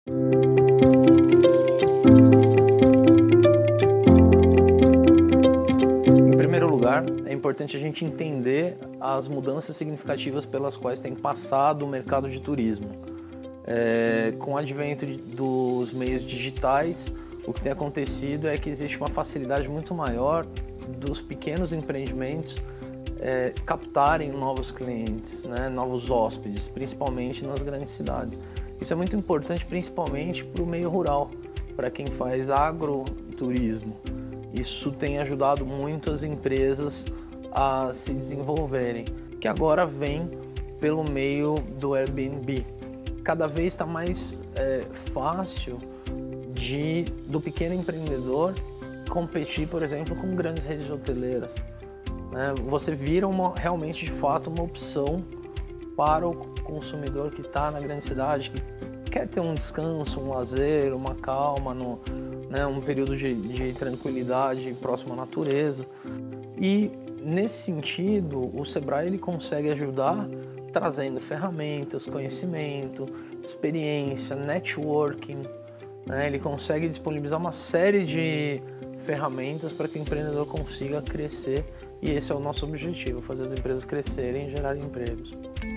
Em primeiro lugar, é importante a gente entender as mudanças significativas pelas quais tem passado o mercado de turismo. Com o advento dos meios digitais, o que tem acontecido é que existe uma facilidade muito maior dos pequenos empreendimentos captarem novos clientes, né, novos hóspedes, principalmente nas grandes cidades. Isso é muito importante principalmente para o meio rural, para quem faz agroturismo. Isso tem ajudado muito as empresas a se desenvolverem, que agora vem pelo meio do Airbnb. Cada vez está mais fácil do pequeno empreendedor competir, por exemplo, com grandes redes hoteleiras. Você vira realmente, de fato, uma opção para o consumidor que está na grande cidade, que quer ter um descanso, um lazer, uma calma, um período de tranquilidade próximo à natureza. E, nesse sentido, o Sebrae ele consegue ajudar trazendo ferramentas, conhecimento, experiência, networking. Ele consegue disponibilizar uma série de ferramentas para que o empreendedor consiga crescer, e esse é o nosso objetivo, fazer as empresas crescerem e gerar empregos.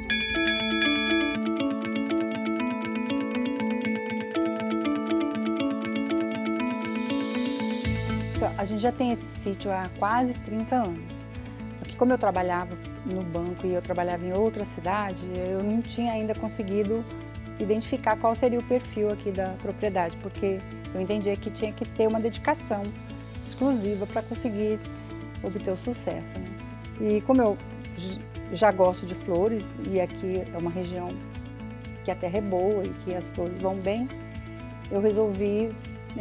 Então, a gente já tem esse sítio há quase 30 anos. Porque como eu trabalhava no banco e eu trabalhava em outra cidade, eu não tinha ainda conseguido identificar qual seria o perfil aqui da propriedade, porque eu entendia que tinha que ter uma dedicação exclusiva para conseguir obter o sucesso, né? E como eu já gosto de flores, e aqui é uma região que a terra é boa e que as flores vão bem, eu resolvi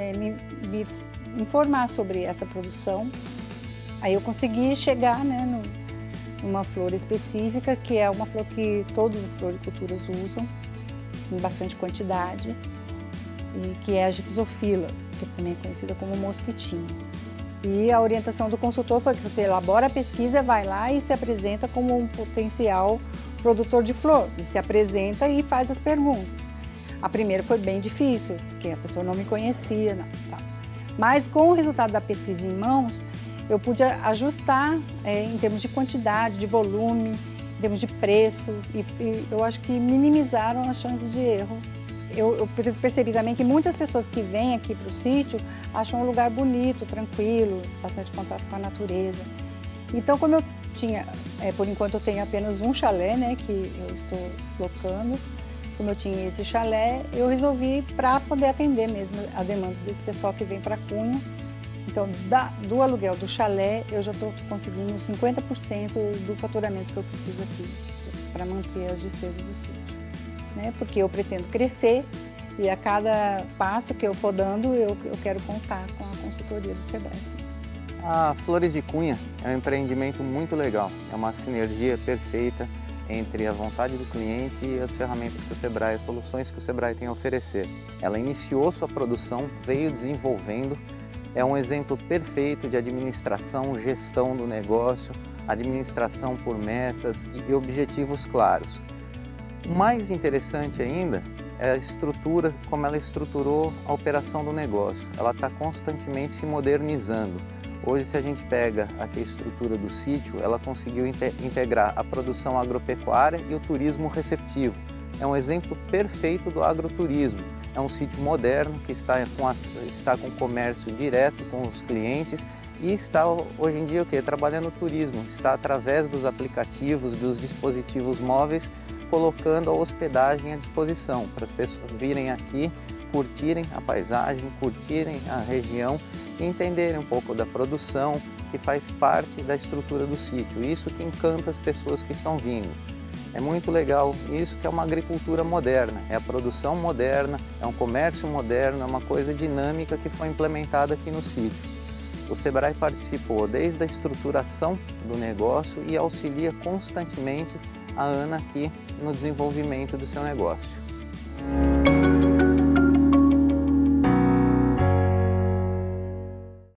me informar sobre essa produção. Aí eu consegui chegar, né, numa flor específica, que é uma flor que todas as floriculturas usam, em bastante quantidade, e que é a Gipsophylla, que também é conhecida como mosquitinho. E a orientação do consultor foi que você elabora a pesquisa, vai lá e se apresenta como um potencial produtor de flor. E se apresenta e faz as perguntas. A primeira foi bem difícil, porque a pessoa não me conhecia. Mas com o resultado da pesquisa em mãos, eu pude ajustar em termos de quantidade, de volume, em termos de preço, e eu acho que minimizaram as chances de erro. Eu percebi também que muitas pessoas que vêm aqui para o sítio acham um lugar bonito, tranquilo, bastante contato com a natureza. Então, como eu tinha, por enquanto eu tenho apenas um chalé, né, que eu estou locando, como eu tinha esse chalé, eu resolvi para poder atender mesmo a demanda desse pessoal que vem para Cunha. Então, do aluguel do chalé, eu já estou conseguindo 50% do faturamento que eu preciso aqui para manter as despesas do sítio. Porque eu pretendo crescer e a cada passo que eu for dando, eu quero contar com a consultoria do Sebrae. A Flores de Cunha é um empreendimento muito legal, é uma sinergia perfeita entre a vontade do cliente e as ferramentas que o Sebrae, as soluções que o Sebrae tem a oferecer. Ela iniciou sua produção, veio desenvolvendo, é um exemplo perfeito de administração, gestão do negócio, administração por metas e objetivos claros. O mais interessante ainda é a estrutura, como ela estruturou a operação do negócio. Ela está constantemente se modernizando. Hoje, se a gente pega aqui a estrutura do sítio, ela conseguiu integrar a produção agropecuária e o turismo receptivo. É um exemplo perfeito do agroturismo. É um sítio moderno que está com comércio direto com os clientes e está hoje em dia trabalhando o turismo. Está através dos aplicativos, dos dispositivos móveis, colocando a hospedagem à disposição para as pessoas virem aqui, curtirem a paisagem, curtirem a região e entenderem um pouco da produção que faz parte da estrutura do sítio. Isso que encanta as pessoas que estão vindo. É muito legal isso, que é uma agricultura moderna, é a produção moderna, é um comércio moderno, é uma coisa dinâmica que foi implementada aqui no sítio. O Sebrae participou desde a estruturação do negócio e auxilia constantemente a Ana aqui no desenvolvimento do seu negócio.